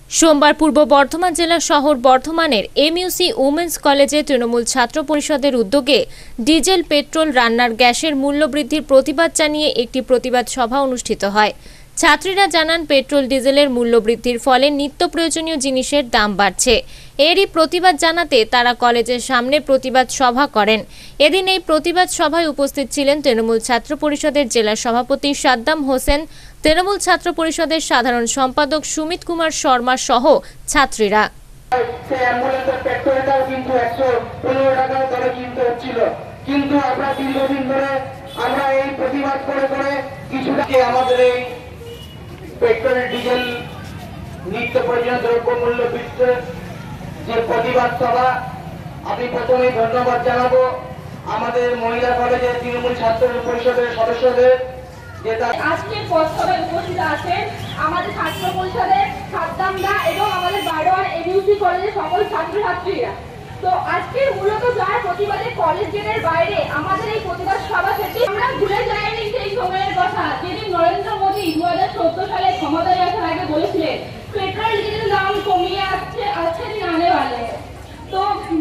সোমবার পূর্ব বর্ধমান জেলা শহর বর্ধমানের এমইউসি উমেন্স কলেজে তৃণমূল ছাত্র পরিষদের উদ্যোগে ডিজেল পেট্রোল রান্নার গ্যাসের মূল্য বৃদ্ধির প্রতিবাদ জানিয়ে একটি প্রতিবাদ সভা অনুষ্ঠিত হয়। ছাত্রীরা জানান, পেট্রোল ডিজেলের মূল্য বৃদ্ধির ফলে নিত্য প্রয়োজনীয় জিনিসের দাম বাড়ছে। এরই প্রতিবাদ জানাতে তারা কলেজের সামনে প্রতিবাদ সভা করেন। এদিন এই প্রতিবাদ সভায় উপস্থিত ছিলেন তৃণমূল ছাত্র পরিষদের জেলা সভাপতি সাদ্দাম হোসেন, তৃণমূল ছাত্র পরিষদের সাধারণ সম্পাদক সুমিত কুমার শর্মা সহ ছাত্রীরা। কিন্তু আমরা দীর্ঘদিন ধরে আমরা এই প্রতিবাদ করে কিছুটা আমাদের এই পেট্রোল ডিজেল নিত্য প্রয়োজনীয় দ্রব্য মূল্য বৃদ্ধির যে প্রতিবাদ সভা, আমি প্রথমেই ধন্যবাদ জানাবো আমাদের মহিলা কলেজের তৃণমূল ছাত্র পরিষদের সদস্যদের। আজকের পথসভায় উপস্থিত আছেন আমাদের ছাত্র পরিষদের সাদ্দামদা এবং আমাদের বারোয়ার এমইউসি কলেজের সকল ছাত্রছাত্রীরা। তো আজকে মূলত যার প্রতিবাদে কলেজ গেটের বাইরে আমাদের এই প্রতিবাদ সভা থেকে আমরা ভুলে যাইনি সেই সময়ের কথা, যেদিন নরেন্দ্র মোদী 2014 সালে ক্ষমতায় আসার আগে বলেছিলেন পেট্রোল ডিজেলের দাম কমিয়ে আসছে দিন আনে वाले। তো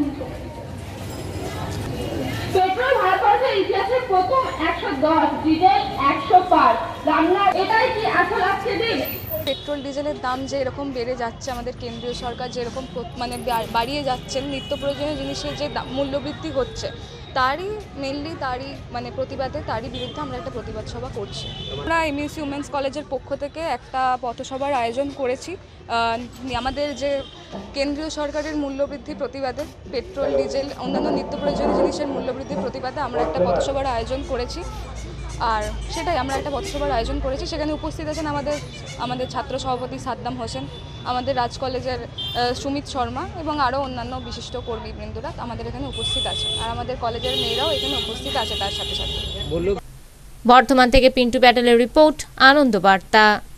পেট্রোল ভারতবর্ষের ইতিহাসে প্রথম 110, ডিজেল 105, রান্না এটাই কি আসল আজকে দিন? পেট্রোল ডিজেলের দাম যে এরকম বেড়ে যাচ্ছে, আমাদের কেন্দ্রীয় সরকার যেরকম মানে বাড়িয়ে যাচ্ছেন, নিত্য প্রয়োজনীয় জিনিসের যে মূল্যবৃদ্ধি হচ্ছে তারই মানে প্রতিবাদে তারই বিরুদ্ধে আমরা একটা প্রতিবাদ সভা করছি। আমরা এমইউসি উমেন্স কলেজের পক্ষ থেকে একটা পথসভার আয়োজন করেছি। আমাদের যে কেন্দ্রীয় সরকারের মূল্যবৃদ্ধি প্রতিবাদে, পেট্রোল ডিজেল অন্যান্য নিত্য প্রয়োজনীয় জিনিসের মূল্যবৃদ্ধির প্রতিবাদে আমরা একটা পথসভার আয়োজন করেছি। আর সেটাই আমরা একটা পথসভার আয়োজন করেছি। সেখানে উপস্থিত আছেন আমাদের ছাত্র সভাপতি সাদ্দাম হোসেন, আমাদের রাজ কলেজের সুমিত শর্মা এবং আরও অন্যান্য বিশিষ্ট কর্মীবৃন্দরা আমাদের এখানে উপস্থিত আছে। আর আমাদের কলেজের মেয়েরাও এখানে উপস্থিত আছে তার সাথে সাথে। বর্ধমান থেকে পিন্টু প্যাটেলের রিপোর্ট, আনন্দ বার্তা।